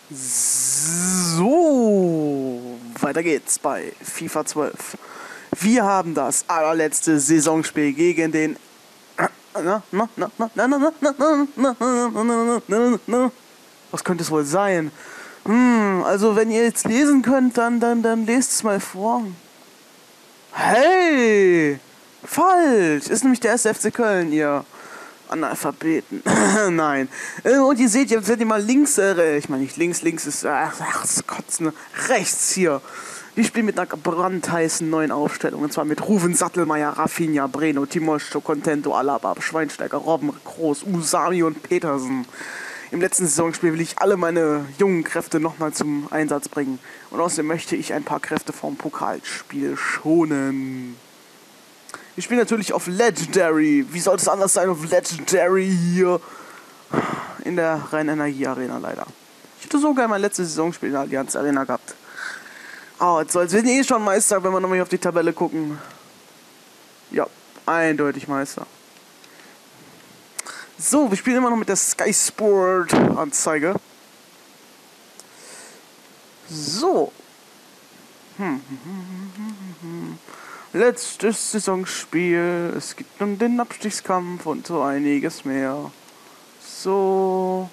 So, weiter geht's bei FIFA 12. Wir haben das allerletzte Saisonspiel gegen den... Was könnte es wohl sein? Also wenn ihr jetzt lesen könnt, dann lest es mal vor. Hey! Falsch! Ist nämlich der 1. FC Köln, ihr Analphabeten. Nein. Und ihr seht, jetzt seid ihr mal links, ich meine nicht links ist, das Kotzen, rechts hier. Wir spielen mit einer brandheißen neuen Aufstellung. Und zwar mit Ruven, Sattelmeier, Rafinha, Breno, Timoscho, Contento, Alaba, Schweinsteiger, Robben, Kroos, Usami und Petersen. Im letzten Saisonspiel will ich alle meine jungen Kräfte nochmal zum Einsatz bringen. Und außerdem möchte ich ein paar Kräfte vom Pokalspiel schonen. Ich spiele natürlich auf Legendary. Wie soll es anders sein auf Legendary hier? In der Rhein-Energie-Arena leider. Ich hätte so gerne mein letztes Saisonspiel in der Allianz Arena gehabt. Oh, jetzt soll es schon Meister, wenn wir nochmal auf die Tabelle gucken. Ja, eindeutig Meister. So, wir spielen immer noch mit der Sky Sport Anzeige. So. Letztes Saisonspiel. Es gibt nun den Abstiegskampf und so einiges mehr. So.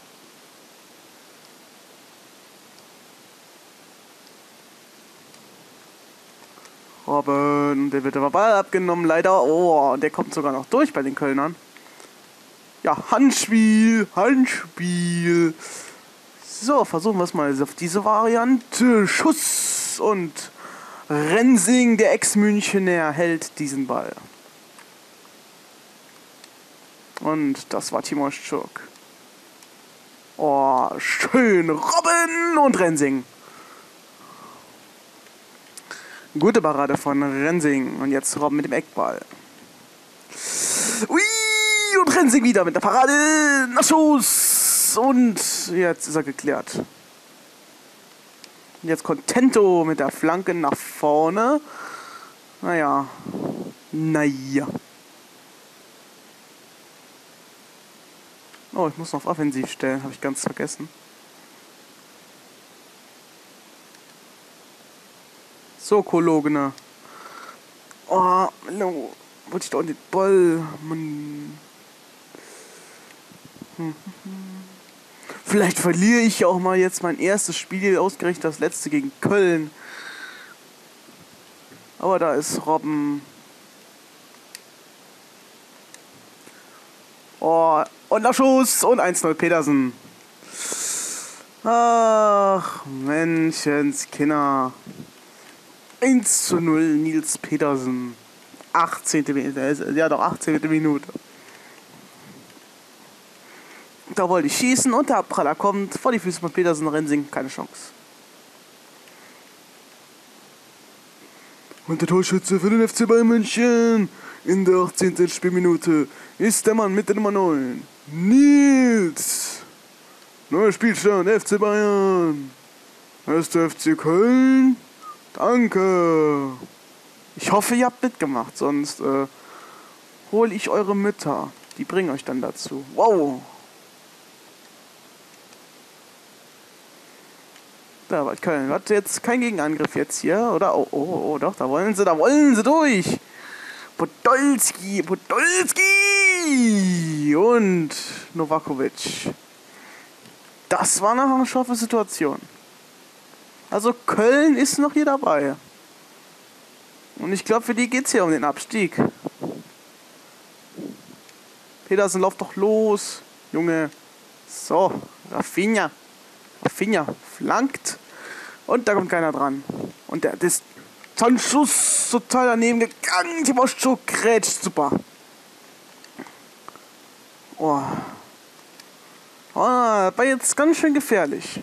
Robben, der wird aber Ball abgenommen, leider. Oh, und der kommt sogar noch durch bei den Kölnern. Ja, Handspiel. So, versuchen wir es mal auf diese Variante. Schuss und Rensing, der Ex-Münchener, hält diesen Ball. Und das war Timoschuk. Oh, schön. Robben und Rensing. Gute Parade von Rensing. Und jetzt Robben mit dem Eckball. Ui, und Rensing wieder mit der Parade. Nachschuss. Und jetzt ist er geklärt. Und jetzt Contento mit der Flanke nach vorne. Naja. Oh, ich muss noch auf Offensiv stellen. Habe ich ganz vergessen. So, Kologene. Oh, no. Wollte ich doch den Ball. Mann. Vielleicht verliere ich auch mal jetzt mein erstes Spiel, ausgerechnet das letzte gegen Köln. Aber da ist Robben. Oh, und der Schuss und 1-0 Petersen. Ach, Menschenskinder. 1-0 Nils Petersen. 18. Minute. Ja, doch 18. Minute. Da wollte ich schießen und der Abpraller kommt vor die Füße von Petersen. Rensing, keine Chance. Und der Torschütze für den FC Bayern München in der 18. Spielminute ist der Mann mit der Nummer 9. Nils. Neuer Spielstand, FC Bayern. 1. FC Köln. Danke. Ich hoffe, ihr habt mitgemacht, sonst hole ich eure Mütter. Die bringen euch dann dazu. Wow. Da war Köln. Hat jetzt kein Gegenangriff jetzt hier, oder? Oh, doch, da wollen sie durch. Podolski und Novakovic. Das war eine scharfe Situation. Also Köln ist noch hier dabei. Und ich glaube, für die geht's hier um den Abstieg. Petersen, lauf doch los, Junge. So, Rafinha flankt. Und da kommt keiner dran. Und der ist ein Schuss total daneben gegangen. Timoschuk grätscht, super. Oh. War jetzt ganz schön gefährlich.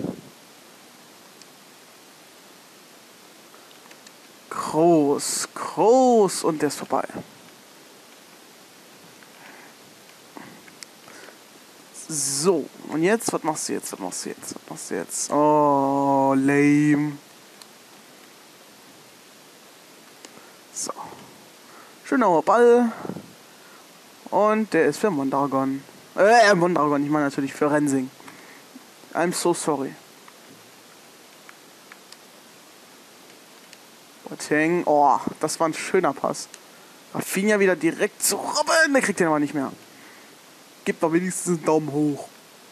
Kroos und der ist vorbei. So, und jetzt, was machst du jetzt? Oh, lame. So. Schöner Ball. Und der ist für Mondragon. Mondragon, ich meine natürlich für Rensing. I'm so sorry. Boateng. Oh, das war ein schöner Pass. Rafinha wieder direkt zu Robben. Der kriegt den aber nicht mehr. Gibt doch wenigstens einen Daumen hoch.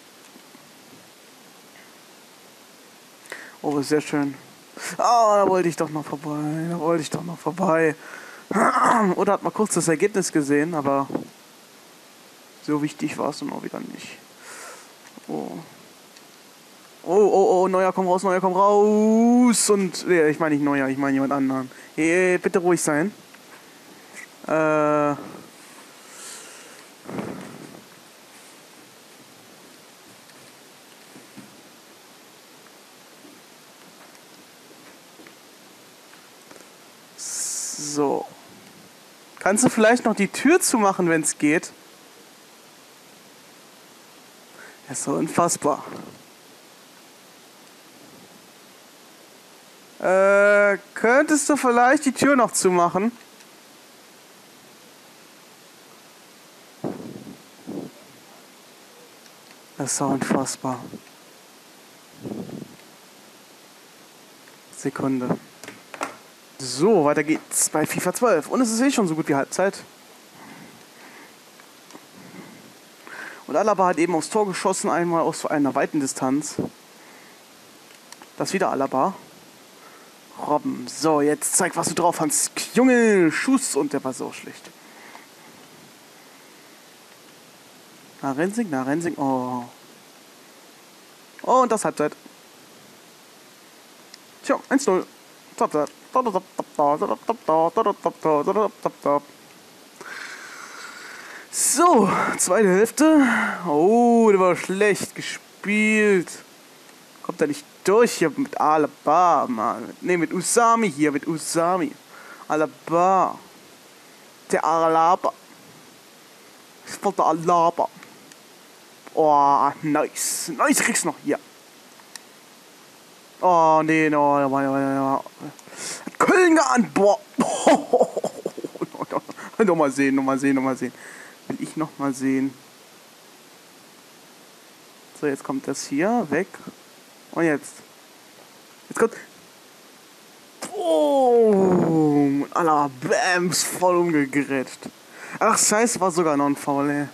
Oh, sehr schön. Ah, da wollte ich doch noch vorbei. Da wollte ich doch noch vorbei. Oder hat mal kurz das Ergebnis gesehen, aber so wichtig war es dann auch wieder nicht. Oh. Oh, Neuer, komm raus, Neuer, komm raus. Und, nee, ich meine nicht Neuer, ich meine jemand anderen. Hey, bitte ruhig sein. So. Kannst du vielleicht noch die Tür zumachen, wenn es geht? Das ist so unfassbar. Könntest du vielleicht die Tür noch zumachen? Das ist so unfassbar. Sekunde. So, weiter geht's bei FIFA 12. Und es ist eh schon so gut wie Halbzeit. Und Alaba hat eben aufs Tor geschossen, einmal aus einer weiten Distanz. Das ist wieder Alaba. Robben. So, jetzt zeig, was du drauf hast. Junge, Schuss. Und der war so schlecht. Na, Rensing. Oh. Oh, und das Halbzeit. Tja, 1-0. So, zweite Hälfte. Oh, der war schlecht gespielt. Kommt er nicht durch hier mit Alaba, Mann. Ne, mit Usami hier, mit Usami. Alaba. Der Alaba. Ich wollte Alaba. Oh, nice. Nice, kriegst du noch hier. Oh, nee, no, Hat Köln geahnt. Boah. Nochmal sehen. Will ich nochmal sehen. So, jetzt kommt das hier weg. Und jetzt. Jetzt kommt. Boom. Alter, Bams, voll umgegrätscht. Ach, scheiße, war sogar noch ein Foul, ey.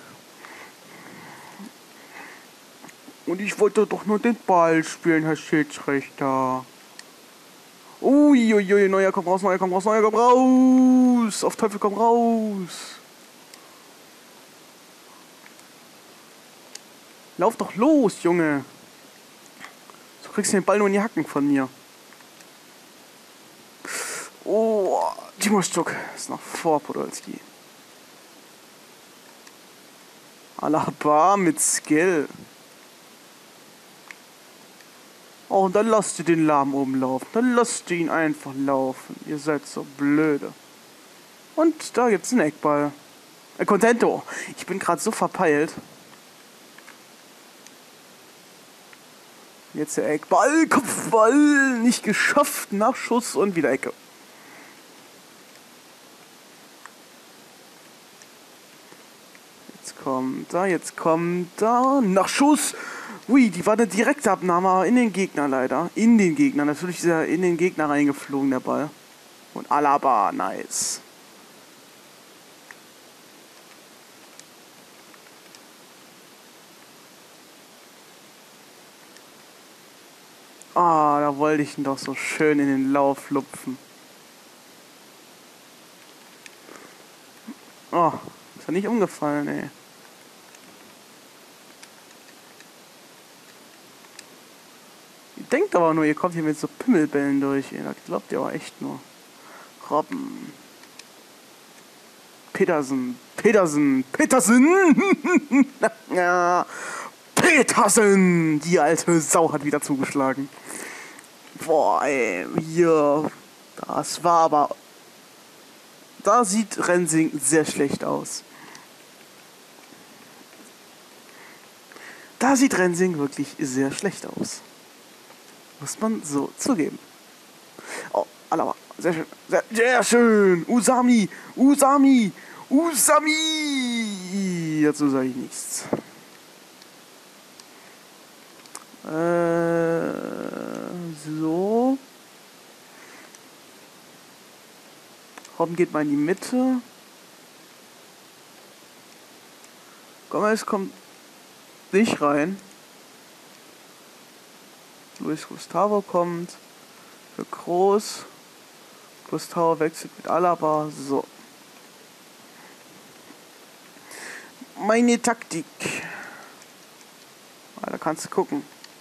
Und ich wollte doch nur den Ball spielen, Herr Schiedsrichter. Uiuiui, Neuer, komm raus. Auf Teufel, komm raus. Lauf doch los, Junge. So kriegst du den Ball nur in die Hacken von mir. Oh, Timo Stuck ist noch vor Podolski. Alaba mit Skill. Oh, und dann lasst ihr den Lahm oben laufen. Dann lasst ihr ihn einfach laufen. Ihr seid so blöde. Und da gibt's einen Eckball. Contento. Ich bin gerade so verpeilt. Jetzt der Eckball. Kopfball. Nicht geschafft. Nachschuss und wieder Ecke. Jetzt kommt da. Nachschuss. Ui, die war eine direkte Abnahme, aber in den Gegner leider. In den Gegner. Natürlich ist er in den Gegner reingeflogen, der Ball. Und Alaba, nice. Ah, da wollte ich ihn doch so schön in den Lauf lupfen. Oh, ist ja nicht umgefallen, ey. Denkt aber nur, ihr kommt hier mit so Pimmelbällen durch. Ey. Das glaubt ihr aber echt nur. Robben. Petersen. Ja. Petersen! Die alte Sau hat wieder zugeschlagen. Boah, ey. Hier. Das war aber... Da sieht Rensing sehr schlecht aus. Da sieht Rensing wirklich sehr schlecht aus. Muss man so zugeben. Oh, Alaba. Sehr schön. Sehr schön. Usami. Dazu sage ich nichts. So. Robben geht mal in die Mitte. Gomez kommt nicht rein. Luis Gustavo kommt für Groß. Gustavo wechselt mit Alaba. So. Meine Taktik. Da kannst du gucken.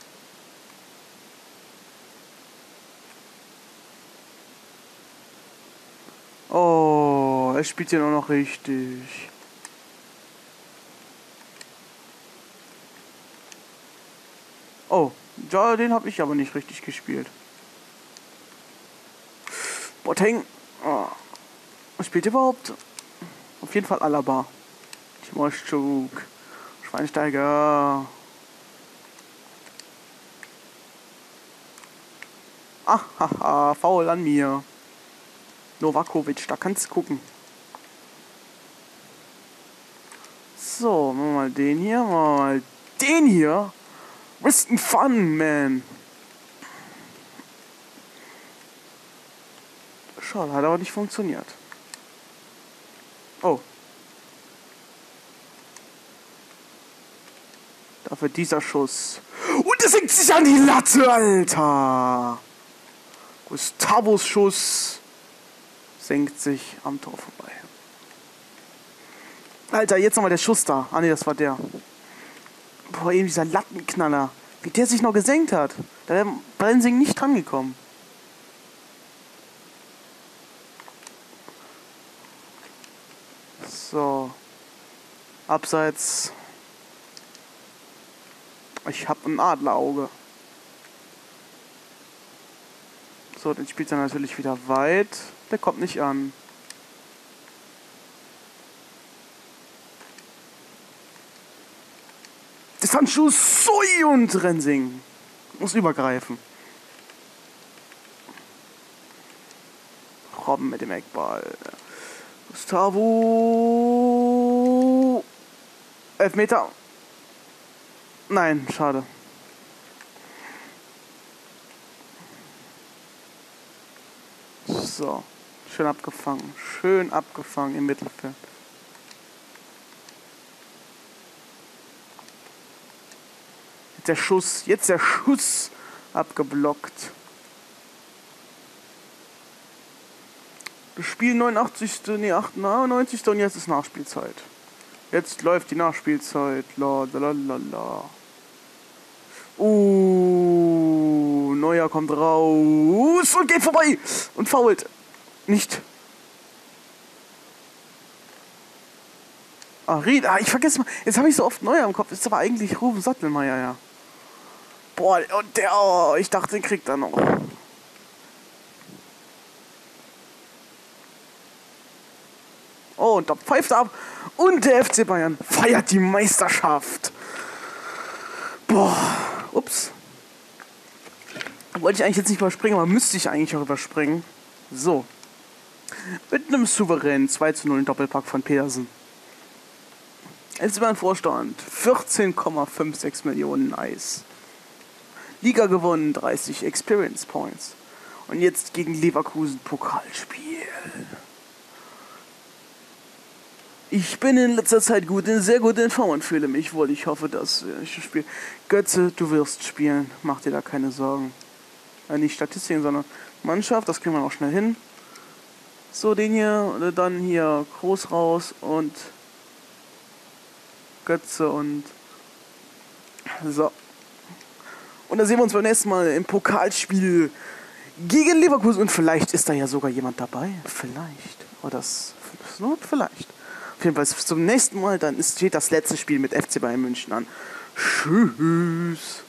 Oh, er spielt hier nur noch richtig. Oh, ja, den habe ich aber nicht richtig gespielt. Boateng. Oh. Was spielt überhaupt? Auf jeden Fall Alaba. Timoschuk. Schweinsteiger. Ach, haha, faul an mir. Novakovic, da kannst du gucken. So, machen wir mal den hier, machen wir mal den hier. Risken Fun, man. Schade, hat aber nicht funktioniert. Oh. Dafür dieser Schuss. Und es senkt sich an die Latte, Alter. Gustavos Schuss senkt sich am Tor vorbei. Alter, jetzt nochmal der Schuss da. Ah ne, das war der. Boah, eben dieser Lattenknaller. Wie der sich noch gesenkt hat. Da wäre Brensing nicht dran gekommen. So. Abseits. Ich hab ein Adlerauge. So, den spielt er natürlich wieder weit. Der kommt nicht an. Distanzschuss, Sui und Rensing. Muss übergreifen. Robben mit dem Eckball. Gustavo. Elfmeter. Nein, schade. So. Schön abgefangen. Schön abgefangen im Mittelfeld. Jetzt der Schuss abgeblockt. Das Spiel 89. Nee, 98. und jetzt ist Nachspielzeit. Jetzt läuft die Nachspielzeit. La la la la. Neuer kommt raus und geht vorbei und fault. Nicht. Ried, ich vergesse mal. Jetzt habe ich so oft Neuer im Kopf. Ist aber eigentlich Ruben Sattelmeier, ja. Boah, und der, ich dachte, den kriegt er noch. Oh, und da pfeift er ab. Und der FC Bayern feiert die Meisterschaft. Boah, ups. Wollte ich eigentlich jetzt nicht überspringen, aber müsste ich eigentlich auch überspringen. So. Mit einem souveränen 2:0 Doppelpack von Petersen. Jetzt über den Vorstand. 14,56 Millionen Eis. Liga gewonnen, 30 Experience Points. Und jetzt gegen Leverkusen Pokalspiel. Ich bin in letzter Zeit sehr gut in Form und fühle mich wohl. Ich hoffe, dass ich spiele. Götze, du wirst spielen. Mach dir da keine Sorgen. Nicht Statistiken, sondern Mannschaft. Das kriegen wir auch schnell hin. So, den hier, dann hier Groß raus und Götze und so. Und da sehen wir uns beim nächsten Mal im Pokalspiel gegen Leverkusen. Und vielleicht ist da ja sogar jemand dabei. Vielleicht. Oder vielleicht. Auf jeden Fall bis zum nächsten Mal. Dann steht das letzte Spiel mit FC Bayern München an. Tschüss.